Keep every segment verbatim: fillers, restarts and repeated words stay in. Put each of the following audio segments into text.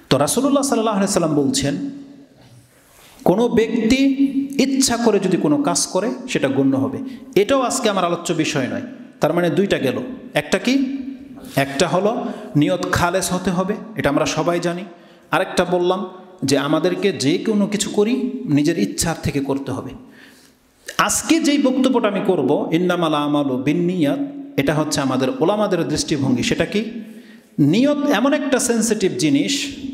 তো রাসূলুল্লাহ সাল্লাল্লাহু আলাইহি সাল্লাম বলছেন, কোনো ব্যক্তি ইচ্ছা করে যদি কোনো কাজ করে সেটা গণ্য হবে। এটাও আজকে আমার আলোচ্য বিষয় নয়। তার মানে দুইটা গেল। একটা কি? একটা হলো নিয়ত খালেস হতে হবে, এটা আমরা সবাই জানি। আরেকটা বললাম যে আমাদেরকে যে কোনো কিছু করি নিজের ইচ্ছার থেকে করতে হবে। আজকে যেই বক্তব্যটা আমি করব, ইন্নামাল আমালু বিন্নিয়াত, এটা হচ্ছে আমাদের ওলামাদের দৃষ্টিভঙ্গি। সেটা কি? নিয়ত এমন একটা সেন্সিটিভ জিনিস,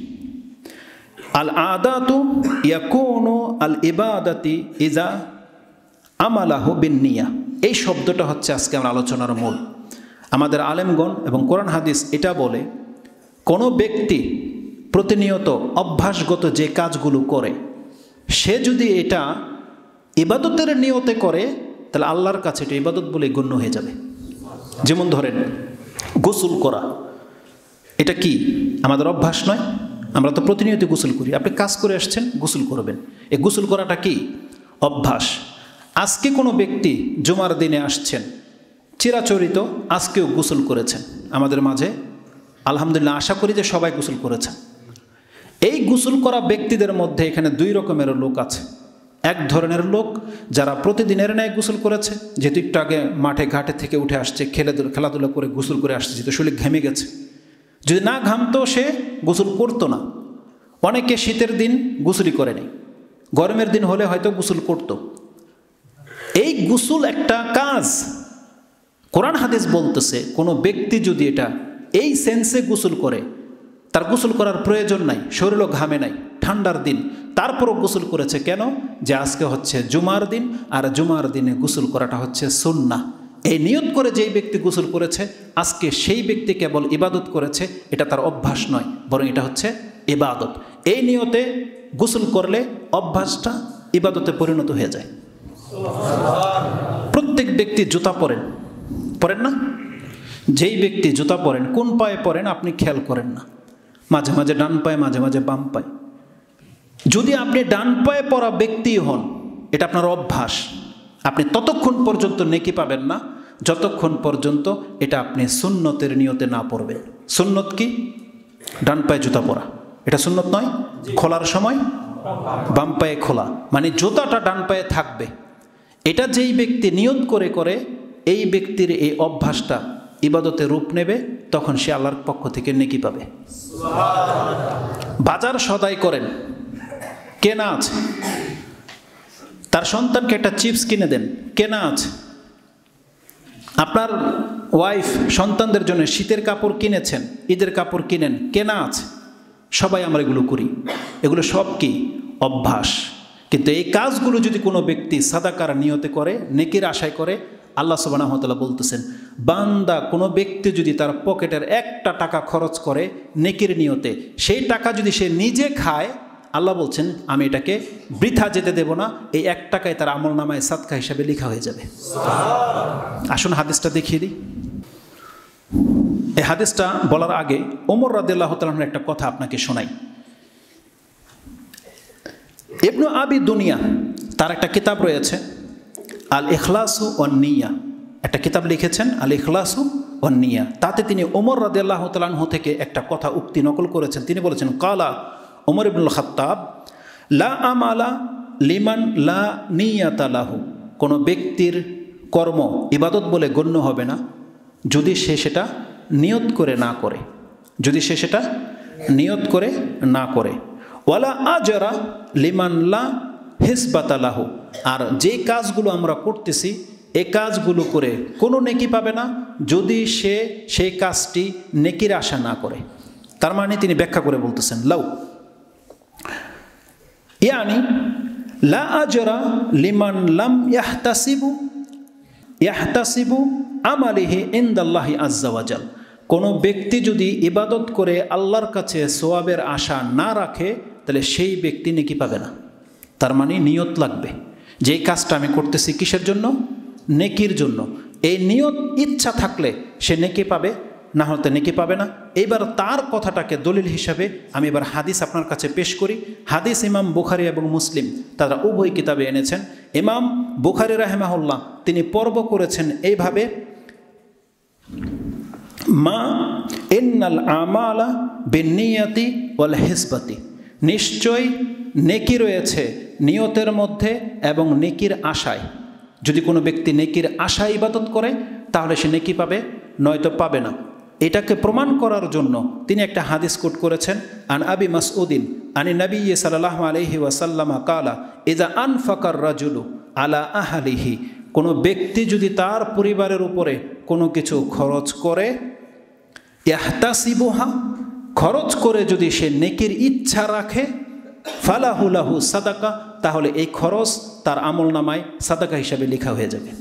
আল আদাতু ইয়াকুনু আল ইবাদাতি ইজা আমালাহু বিন্নিয়া। এই শব্দটা হচ্ছে আজকে আমার আলোচনার মূল। আমাদের আলেমগণ এবং কোরআন হাদিস এটা বলে, কোনো ব্যক্তি প্রতিনিয়ত অভ্যাসগত যে কাজগুলো করে সে যদি এটা ইবাদতের নিয়তে করে তাহলে আল্লাহর কাছে এটা ইবাদত বলে গণ্য হয়ে যাবে। যেমন ধরেন গোসল করা, এটা কি আমাদের অভ্যাস নয়? আমরা তো প্রতিনিয়ত গোসল করি। আপনি কাজ করে আসছেন, গোসল করবেন। এই গোসল করাটা কি? অভ্যাস। আজকে কোনো ব্যক্তি জুমার দিনে আসছেন, চিরাচরিত আজকেও গোসল করেছেন আমাদের মাঝে, আলহামদুলিল্লাহ, আশা করি যে সবাই গোসল করেছেন। এই গোসল করা ব্যক্তিদের মধ্যে এখানে দুই রকমের লোক আছে। এক ধরনের লোক যারা প্রতিদিনের ন্যায় গোসল করেছে, যেহেতু একটু আগে মাঠে ঘাটে থেকে উঠে আসছে, খেলে খেলাধুলা করে গোসল করে আসছে, যেহেতু শরীর ঘেমে গেছে, যদি না ঘামতো সে গোসল করতো না। অনেকে শীতের দিন গোসলই করেনি, গরমের দিন হলে হয়তো গোসল করতো। এই গোসল একটা কাজ। কোরআন হাদিস বলতেছে কোনো ব্যক্তি যদি এটা এই সেন্সে গোসল করে, তার গোসল করার প্রয়োজন নাই, শরীরও ঘামে নাই, ঠান্ডার দিন, তারপরও গোসল করেছে। কেন? যে আজকে হচ্ছে জুমার দিন, আর জুমার দিনে গোসল করাটা হচ্ছে সুন্নাহ। এই নিয়ত করে যেই ব্যক্তি গোসল করেছে, আজকে সেই ব্যক্তি কেবল ইবাদত করেছে, এটা তার অভ্যাস নয়, বরং এটা হচ্ছে ইবাদত। এই নিয়তে গোসল করলে অভ্যাসটা ইবাদতে পরিণত হয়ে যায়। প্রত্যেক ব্যক্তি জুতা পরেন, পরেন না? যেই ব্যক্তি জুতা পরেন, কোন পায়ে পরেন আপনি খেয়াল করেন না, মাঝে মাঝে ডান পায়ে, মাঝে মাঝে বাম পায়ে। যদি আপনি ডান পায়ে পরা ব্যক্তি হন, এটা আপনার অভ্যাস, আপনি ততক্ষণ পর্যন্ত নেকি পাবেন না যতক্ষণ পর্যন্ত এটা আপনি সুন্নতের নিয়তে না পড়বেন। সুন্নত কি? ডান পায়ে জুতা পরা, এটা সুন্নত নয়? খোলার সময় বাম পায়ে খোলা, মানে জুতাটা ডান পায়ে থাকবে। এটা যেই ব্যক্তি নিয়ত করে করে, এই ব্যক্তির এই অভ্যাসটা ইবাদতে রূপ নেবে, তখন সে আল্লাহর পক্ষ থেকে নেকি পাবে। বাজার সদাই করেন, কেনা আছে, তার সন্তানকে একটা চিপস কিনে দেন, কেনা আছে। আপনার ওয়াইফ সন্তানদের জন্য শীতের কাপড় কিনেছেন, ঈদের কাপড় কিনেন, কেনা আছে। সবাই আমরা এগুলো করি, এগুলো সব কি? অভ্যাস। কিন্তু এই কাজগুলো যদি কোনো ব্যক্তি সাদাকার নিয়তে করে, নেকির আশায় করে, আল্লাহ সুবহানাহু ওয়া তাআলা বলতেছেন, বান্দা কোনো ব্যক্তি যদি তার পকেটের একটা টাকা খরচ করে নেকির নিয়তে, সেই টাকা যদি সে নিজে খায়, আল্লাহ বলছেন আমি এটাকে বৃথা যেতে দেব না, এই এক টাকায় তার আমল নামায় সাদকা হিসাবে লেখা হয়ে যাবে। আসুন হাদিসটা দেখিয়ে দিই। এই হাদিসটা বলার আগে ওমর রাদিয়াল্লাহু তাআলা আনহুর একটা কথা আপনাকে শোনাই। ইবনু আবি দুনিয়া, তার একটা কিতাব রয়েছে আল ইখলাসু ওয়ান নিয়া, একটা কিতাব লিখেছেন আল ইখলাসু ওয়ান নিয়া। তাতে তিনি ওমর রাদিয়াল্লাহু তাআলা আনহু থেকে একটা কথা উক্তি নকল করেছেন। তিনি বলেছেন, কালা ওমর ইবনুল খাত্তাব, লা আমালা লিমান লা নিয়াতা লাহু। কোনো ব্যক্তির কর্ম ইবাদত বলে গণ্য হবে না যদি সে সেটা নিয়ত করে না করে, যদি সে সেটা নিয়ত করে না করে। ওয়ালা আজরা লিমান লা হিসবাতা লাহু। আর যে কাজগুলো আমরা করতেছি, এই কাজগুলো করে কোনো নেকি পাবে না যদি সে সেই কাজটি নেকির আশা না করে। তার মানে তিনি ব্যাখ্যা করে বলতেছেন, লাউ ইয়ানি লা আজরা লিমান লাম ইয়াহতাসিবু ইয়াহতাসিবু আমালিহি ইনদাল্লাহি আযজা ওয়া জাল। কোনো ব্যক্তি যদি ইবাদত করে আল্লাহর কাছে সওয়াবের আশা না রাখে, তাহলে সেই ব্যক্তি নেকি পাবে না। তার মানে নিয়ত লাগবে, যে কাজটা আমি করতেছি কিসের জন্য? নেকির জন্য। এই নিয়ত ইচ্ছা থাকলে সে নেকি পাবে, না হতে নেকি পাবে না। এইবার তার কথাটাকে দলিল হিসাবে আমি এবার হাদিস আপনার কাছে পেশ করি। হাদিস ইমাম বুখারী এবং মুসলিম তারা উভয় কিতাবে এনেছেন। ইমাম বুখারী রাহিমাহুল্লাহ তিনি পর্ব করেছেন এইভাবে, মা ইন্নাল আমালা বিন্নিয়াতি ওয়াল হিসবাতি, নিশ্চয় নেকি রয়েছে নিয়তের মধ্যে এবং নেকির আশায়। যদি কোনো ব্যক্তি নেকির আশায় ইবাদত করে তাহলে সে নেকি পাবে, নয়তো পাবে না। এটাকে প্রমাণ করার জন্য তিনি একটা হাদিস কোট করেছেন, আন আবি মাসউদিন আনি নবী সাল্লাল্লাহু আলাইহি ওয়াসাল্লাম কালা ইজা আনফাকার রাজুলু আলা আহলিহি, কোনো ব্যক্তি যদি তার পরিবারের উপরে কোনো কিছু খরচ করে, ইয়াহতাসিবুহা, খরচ করে যদি সে নেকির ইচ্ছা রাখে, ফালাহু লাহু সাদাকা, তাহলে এই খরচ তার আমল নামায় সাদাকা হিসাবে লেখা হয়ে যাবে।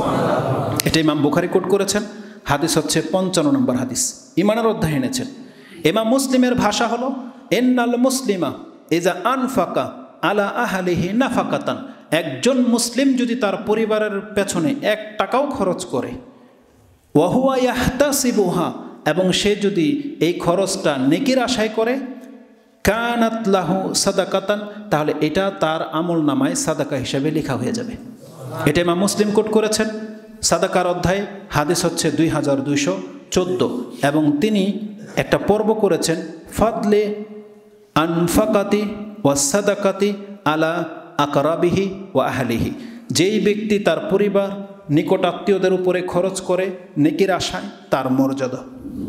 এটা ইমাম বুখারী কোট করেছেন, হাদিস হচ্ছে পঞ্চান্ন নম্বর হাদিস, ইমানের অধ্যায় এনেছেন। ইমাম মুসলিমের ভাষা হলো ইন্নাল মুসলিমা ইজা আনফাকা আলা আহলিহি নাফাকাতান, একজন মুসলিম যদি তার পরিবারের পেছনে এক টাকাও খরচ করে, ওয়াহুয়া ইয়াহতাসিবুহা, এবং সে যদি এই খরচটা নেকির আশায় করে, কানাত লাহু সাদাকাতান, তাহলে এটা তার আমল নামায় সাদাকা হিসাবে লেখা হয়ে যাবে। এটা ইমাম মুসলিম কোট করেছেন, সাদাকার অধ্যায়, হাদিস হচ্ছে দুই হাজার দুইশো চোদ্দ। এবং তিনি একটা পর্ব করেছেন ফাদলে আনফাকাতি ওয়া সাদাকাতি আলা আকরাবিহি ওয়া আহলিহি, যেই ব্যক্তি তার পরিবার নিকট আত্মীয়দের উপরে খরচ করে নেকির আশায়, তার মর্যাদা।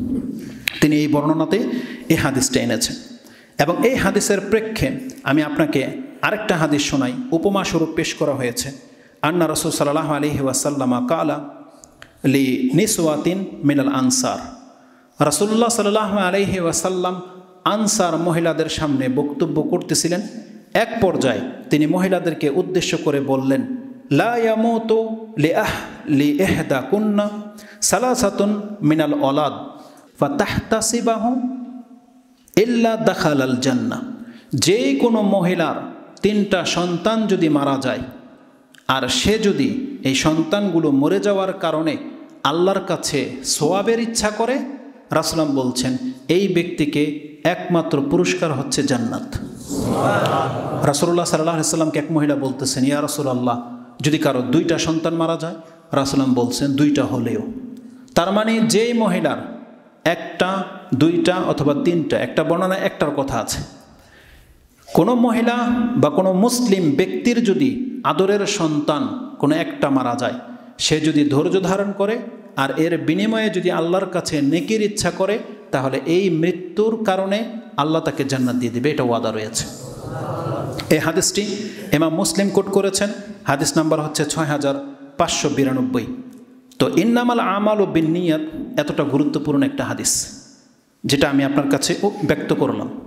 তিনি এই বর্ণনাতে এই হাদিসটা এনেছেন। এবং এই হাদিসের প্রেক্ষে আমি আপনাকে আরেকটা হাদিস শোনাই, উপমা স্বরূপ পেশ করা হয়েছে। আন্না রাসূল সাল্লাল্লাহু আলাইহি ওয়াসাল্লাম কালা লি নিসওয়াতিন মিনাল আনসার, রাসূলুল্লাহ সাল্লাল্লাহু আলাইহি ওয়াসাল্লাম আনসার মহিলাদের সামনে বক্তব্য করতেছিলেন। এক পর্যায়ে তিনি মহিলাদেরকে উদ্দেশ্য করে বললেন, লা ইয়ামুতু লিআহ লিইহদা কুন্না সালাসাতুন মিনাল ওলাদ ফাতাহতাসিবাহু ইল্লা দাখালাল জান্নাহ, যে কোনো মহিলার তিনটা সন্তান যদি মারা যায় আর সে যদি এই সন্তানগুলো মরে যাওয়ার কারণে আল্লাহর কাছে সোয়াবের ইচ্ছা করে, রাসূল বলছেন এই ব্যক্তিকে একমাত্র পুরস্কার হচ্ছে জান্নাত। রাসূলুল্লাহ সাল্লাল্লাহু আলাইহি ওয়াসাল্লামকে এক মহিলা বলতেছেন, ইয়া রাসূলুল্লাহ, যদি কারো দুইটা সন্তান মারা যায়, রাসূল বলছেন দুইটা হলেও। তার মানে যেই মহিলার একটা, দুইটা অথবা তিনটা, একটা বর্ণনা একটার কথা আছে, কোনো মহিলা বা কোনো মুসলিম ব্যক্তির যদি আদরের সন্তান কোনো একটা মারা যায়, সে যদি ধৈর্য ধারণ করে আর এর বিনিময়ে যদি আল্লাহর কাছে নেকির ইচ্ছা করে, তাহলে এই মৃত্যুর কারণে আল্লাহ তাকে জান্নাত দিয়ে দেবে, এটা ওয়াদা রয়েছে। এই হাদিসটি ইমাম মুসলিম কোট করেছেন, হাদিস নাম্বার হচ্ছে ছয় হাজার পাঁচশো বিরানব্বই। তো ইন্নামাল আমাল ও বিন্নিয়াত এতটা গুরুত্বপূর্ণ একটা হাদিস, যেটা আমি আপনার কাছে ব্যক্ত করলাম।